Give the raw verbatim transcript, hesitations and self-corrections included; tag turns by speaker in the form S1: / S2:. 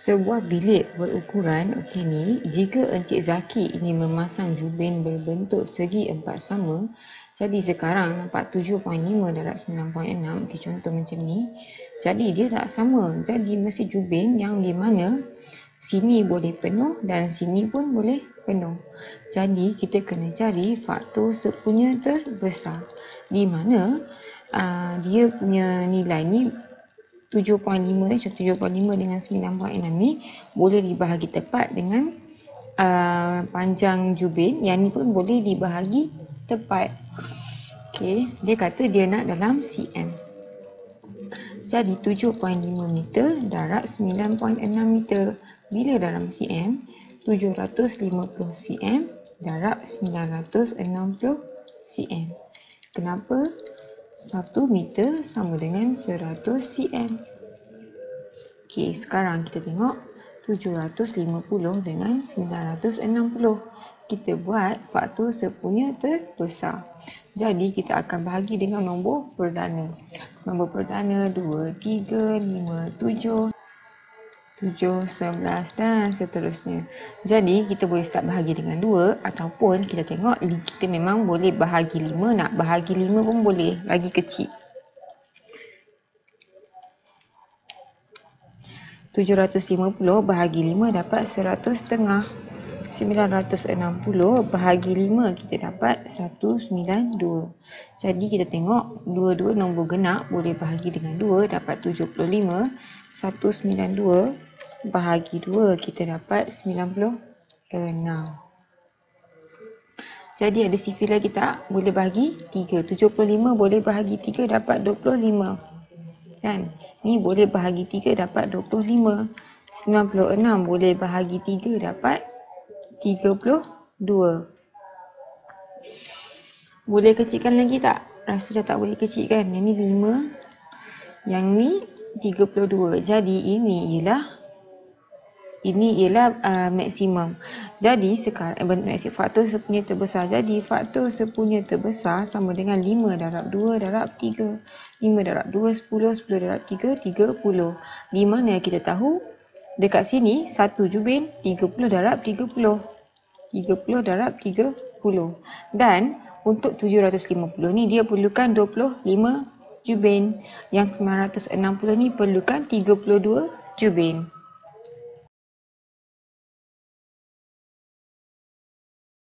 S1: Sebuah bilik berukuran, okey ni, jika Encik Zaki ingin memasang jubin berbentuk segi empat sama, jadi sekarang nampak tujuh perpuluhan lima darab sembilan perpuluhan enam, okey contoh macam ni. Jadi dia tak sama. Jadi mesti jubin yang di mana sini boleh penuh dan sini pun boleh penuh. Jadi kita kena cari faktor sepunya terbesar, di mana uh, dia punya nilai ni tujuh perpuluhan lima ni, tujuh perpuluhan lima dengan sembilan perpuluhan enam ni boleh dibahagi tepat dengan uh, panjang jubin. Yang ni pun boleh dibahagi tepat. Okey, dia kata dia nak dalam cm. Jadi tujuh perpuluhan lima meter darab sembilan perpuluhan enam meter. Bila dalam cm, tujuh ratus lima puluh cm darab sembilan ratus enam puluh cm. Kenapa? satu meter sama dengan seratus cm. Okey, sekarang kita tengok tujuh ratus lima puluh dengan sembilan ratus enam puluh. Kita buat faktor sepunya terbesar. Jadi kita akan bahagi dengan nombor perdana. Nombor perdana dua, tiga, lima, tujuh, tujuh, sebelas dan seterusnya. Jadi kita boleh start bahagi dengan dua ataupun kita tengok kita memang boleh bahagi lima, nak bahagi lima pun boleh, lagi kecil. tujuh ratus lima puluh bahagi lima dapat seratus setengah. sembilan ratus enam puluh bahagi lima kita dapat seratus sembilan puluh dua. Jadi kita tengok dua-dua nombor genap boleh bahagi dengan dua dapat tujuh puluh lima. seratus sembilan puluh dua bahagi dua kita dapat sembilan puluh enam. Jadi ada sifir lagi tak? Boleh bahagi tiga. tujuh puluh lima boleh bahagi tiga dapat dua puluh lima. Kan? Ni boleh bahagi tiga dapat dua puluh lima. sembilan puluh enam boleh bahagi tiga dapat tiga puluh dua. Boleh kecilkan lagi tak? Rasa dah tak boleh kecilkan. Yang ni lima. Yang ni tiga puluh dua. Jadi ini ialah Ini ialah uh, maksimum. Jadi sekarang eh, faktor sepunya terbesar. Jadi faktor sepunya terbesar sama dengan lima darab dua darab tiga. lima darab dua, sepuluh. sepuluh darab tiga, tiga puluh. Di mana kita tahu dekat sini satu jubin tiga puluh darab tiga puluh. tiga puluh darab tiga puluh. Dan untuk tujuh ratus lima puluh ni dia perlukan dua puluh lima jubin. Yang sembilan ratus enam puluh ni perlukan tiga puluh dua jubin.